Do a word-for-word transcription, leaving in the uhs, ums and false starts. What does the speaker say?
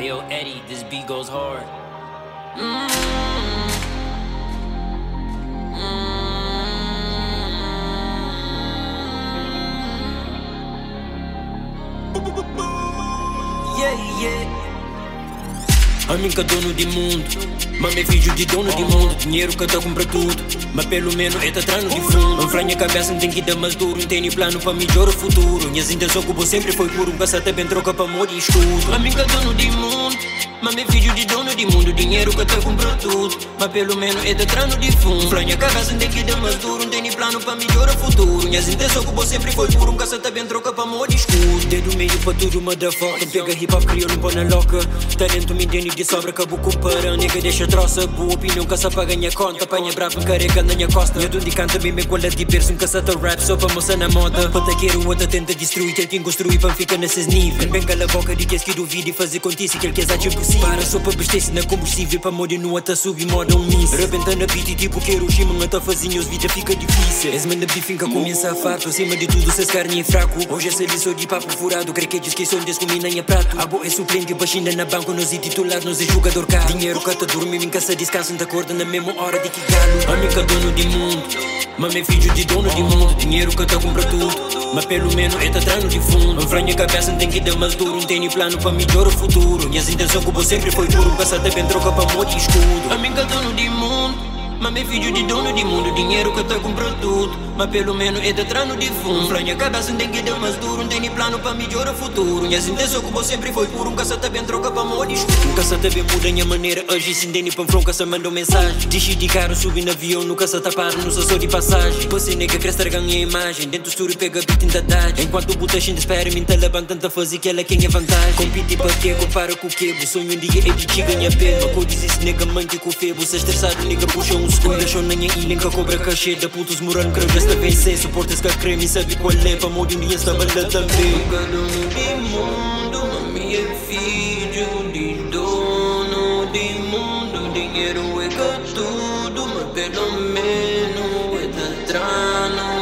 Hey yo, Eddie, this beat goes hard. Mm-hmm. Mm-hmm. Yeah, yeah. Amiga dono de mundo, mame filho de dono de mundo. Dinheiro que tá compra tudo, mas pelo menos é tá trano de fundo. Um franha cabeça não tem que dar mais duro, não tem nem plano pra melhorar o futuro. Minhas intenções como sempre foi puro, um caçata bem troca pra morrer e escudo. Amiga dono de mundo, mame filho de dono de mundo. Dinheiro que tá compra tudo, mas pelo menos é tá trano de fundo. Um franha cabeça não tem que dar mais duro, não tem nem plano pra melhorar o futuro. Minhas intenções como sempre foi puro, um caçata bem troca pra morrer e escudo. Dedo meio pra tudo, motherfucker. Pega hip hop, criou um pão na loca. Talento me entende de sobra, acabou comparando. Nega deixa troça, boa opinião, caça pra ganhar conta. Apanha bravo, carrega na minha costa. Minha de canta, bem me cola de berço. Um caçata rap, só pra moça na moda. Pata queiro, outra tenta destruir. Quer quem construir pra ficar nesses níveis. Bem cala a boca de que que duvida e fazer contice que ele quer ati impossível. Para só pra abastecer na combustível. Pra morrer no outra subir moda um míssil. Rebentando a beat tipo quero Shima. Até fazinho os vídeos fica difícil. Esse manda bifinca começa a farto. Acima de tudo, cês carne é fraco. Hoje essa lição de papo furado. Creio que esqueceu de descomir na minha prato. A boa é suplente, baixinha na banco. Nós é titular, nós é jogador caro. Dinheiro que tá dormindo, em casa descansa, não acorda na mesma hora de que galo. Amiga dono de mundo, mame filho de dono de mundo. Dinheiro que tá compra tudo, mas pelo menos é tá trano de fundo. Um franha cabeça não tem que dar mais duro, não tem nem plano pra melhorar o futuro. Minhas intenções como sempre foi puro, um caçata bem troca pra morrer e escudo. Amiga dono de mundo, mame filho de dono de mundo. Dinheiro que tá compra tudo, mas pelo menos é tá trano de fundo. Um franha cabeça não tem que dar mais duro, não tem nem plano pra melhorar o futuro. Minhas intenções como sempre foi puro, um caçata bem troca pra morrer e escudo. Um caçata bem muda a minha maneira, hoje sem nem pra um caça mandou mensagem. Deixe de cara, subi no avião, no caçata para, não sou só de passagem. Você nega cresce, traga a minha imagem, dentro do estúdio pega beat em dadagem. Enquanto o buta gente espera, me talaban tanta fazer que ela quem é vantagem. Compete pra quê, compara com o quebo, sonho um dia é de te ganhar pelo. Mas diz isso nega manque com o febo, se estressado nega puxa um escudo. Deixou na minha ilha, que cobra cachê, da putos morando, creio já está a vencer. Suportas que a creme, sabe qual é, pra morrer um dia está banda também. Amiga dono de mundo, mami é filho de dono de mundo. Dinheiro é que tudo, mas pelo menos é da trano.